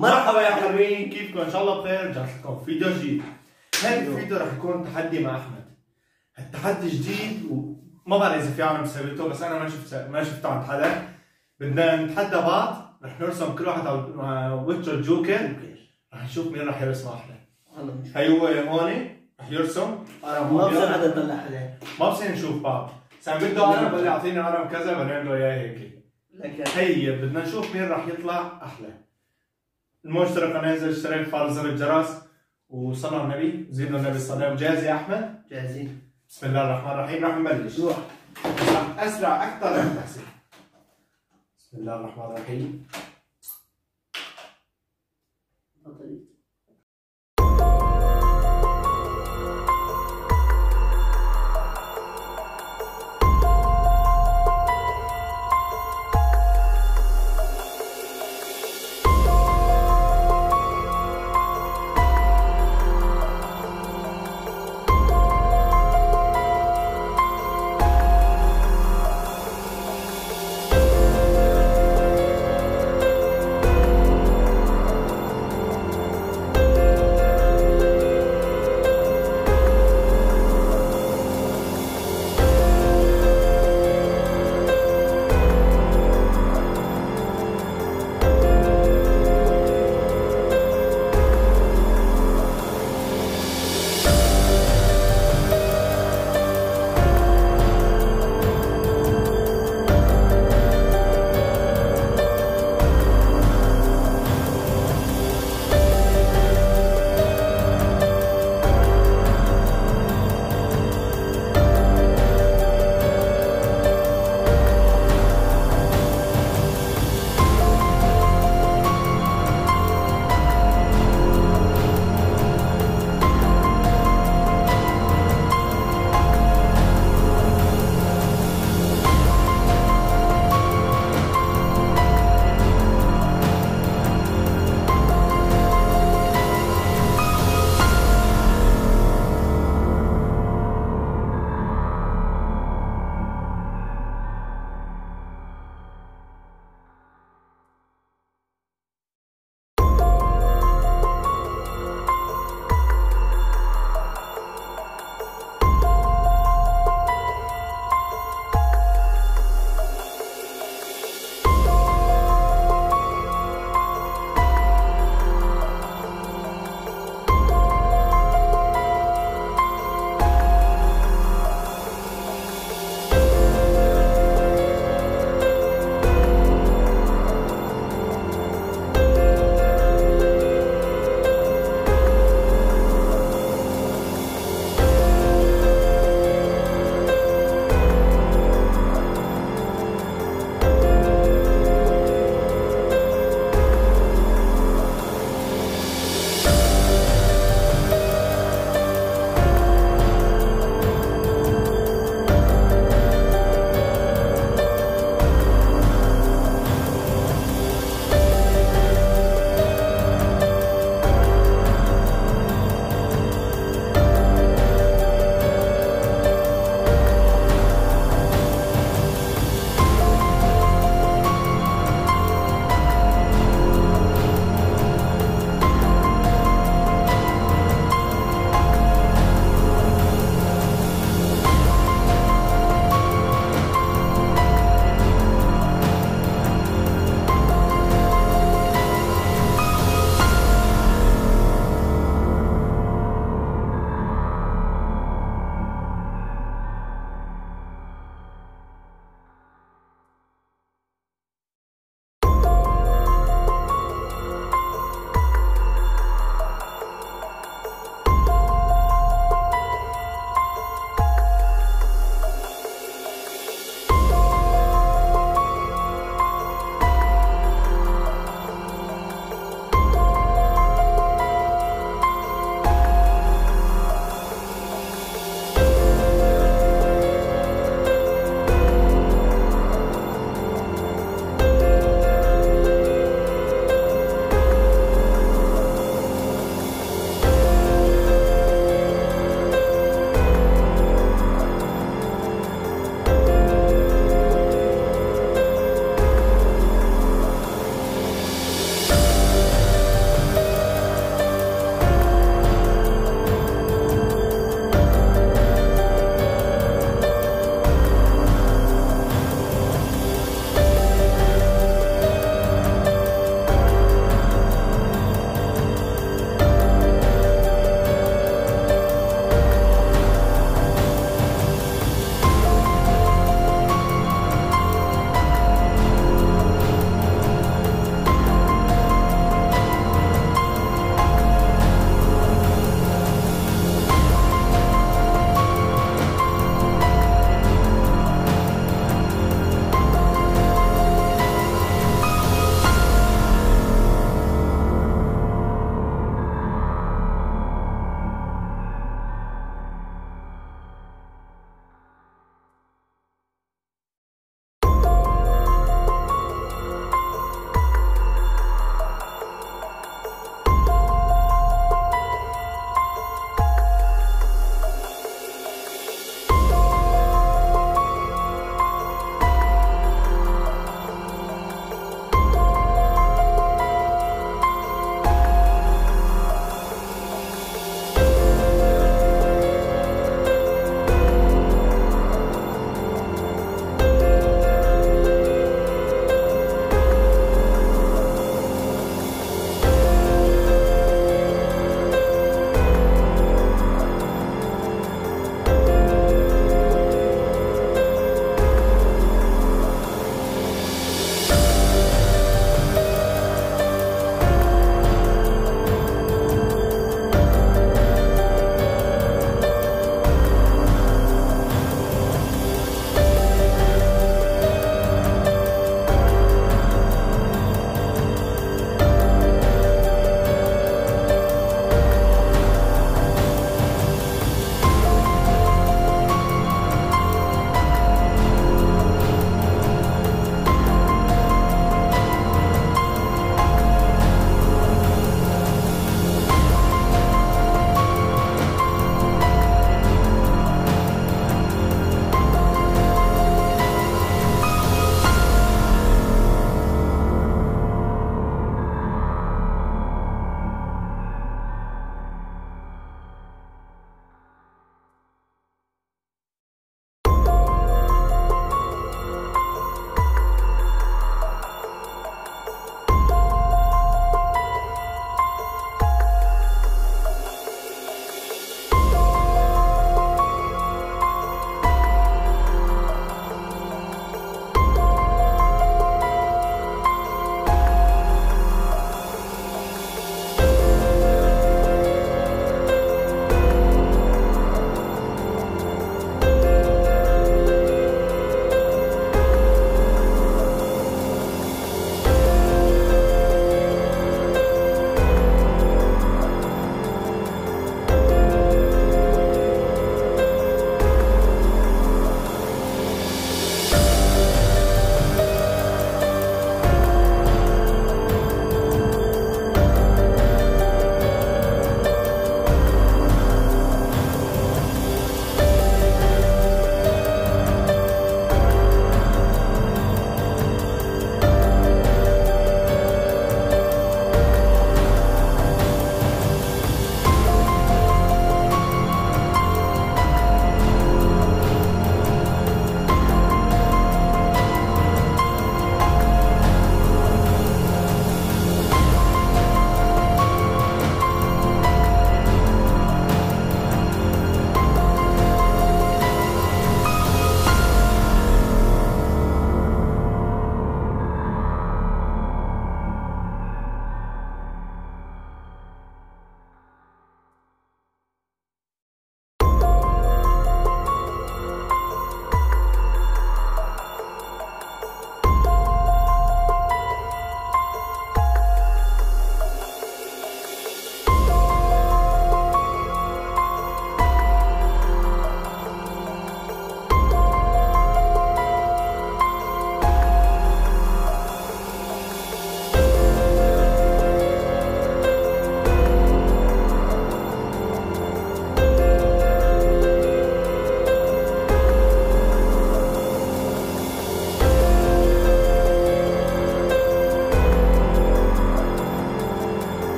مرحبا يا حلوين، كيفكم؟ ان شاء الله بخير. رجعت لكم فيديو جديد. هذا الفيديو رح يكون تحدي مع احمد. التحدي جديد وما بعرف اذا في عالم سويته، بس انا ما شفته عند حدا. بدنا نتحدى بعض، رح نرسم كل واحد على وجهه الجوكر. رح نشوف مين رح يرسم احلى. هي هو هون رح يرسم. ما بصير حدا يطلع حدا، ما بصير نشوف بعض. سام بده انا بقول اعطيني قلم كذا بنعمل له اياه هيك. هي بدنا نشوف مين رح يطلع احلى. المشترك نازل، اشترك، فعل زر الجرس، وصلوا على النبي، زيدوا النبي صلى الله عليه وسلم. جاهز يا احمد؟ جاهزين. بسم الله الرحمن الرحيم. رح نبلش. روح. اسرع اكثر رح تحسب. بسم الله الرحمن الرحيم.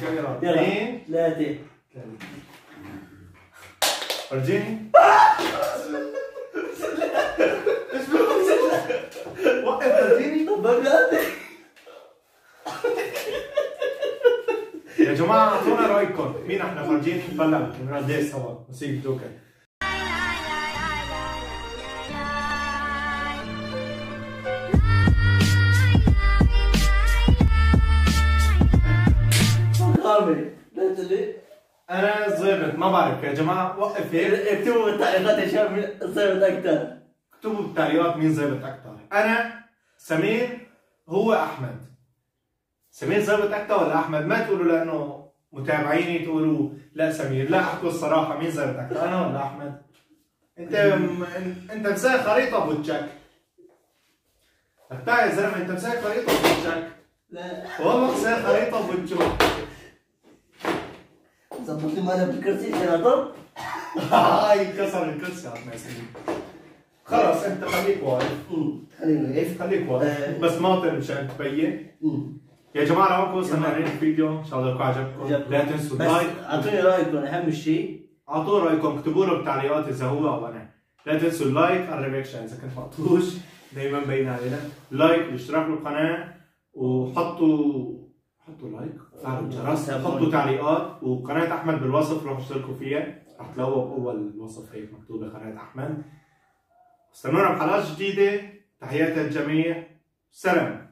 شقيرات. يلا 2 3 فرجيني. ايش وقف فرجيني. طب بقى يا جماعة اعطونا رأيكم مين احنا فرجيني بلا بنرديه سوا موسيقى دوكا. لا تلي. انا زيبت ما بعرف يا جماعة وقف هيك. اكتبوا بالتعليقات يا شباب مين صيبت اكثر. اكتبوا بالتعليقات مين زيبت أكثر. أنا سمير هو أحمد. سمير زيبت أكثر ولا أحمد؟ ما تقولوا لأنه متابعيني تقولوا لا سمير، لا احكوا الصراحة مين زيبت أكثر أنا ولا أحمد؟ أنت مساوي خريطة بوجهك. يا زلمة أنت مساوي خريطة بوجهك. لا والله مساوي خريطة بوجهك. ظبط لي مالك بالكرسي عشان اضرب. هاي كسر الكرسي عطنا يا سمير. خلص أنت خليك واقف. خليني واقف. خليك واقف بس ماطر مشان تبين. يا جماعة لو وصلنا لهيك الفيديو ان شاء الله يكون عجبكم. لا تنسوا اللايك. اعطوني رايكم اهم شيء. اعطوا رايكم اكتبوا له بالتعليقات اذا هو او انا. لا تنسوا اللايك الرياكشن اذا كنت مقطوش دائما مبين علينا. لايك والاشتراك بالقناة وحطوا لايك وفعلوا الجرس. حطوا تعليقات وقناة احمد بالوصف روحوا اشتركوا فيها. رح تلاقوا باول الوصف هيك مكتوبة قناة احمد. استنونا بحلقات جديدة. تحياتي للجميع. سلام.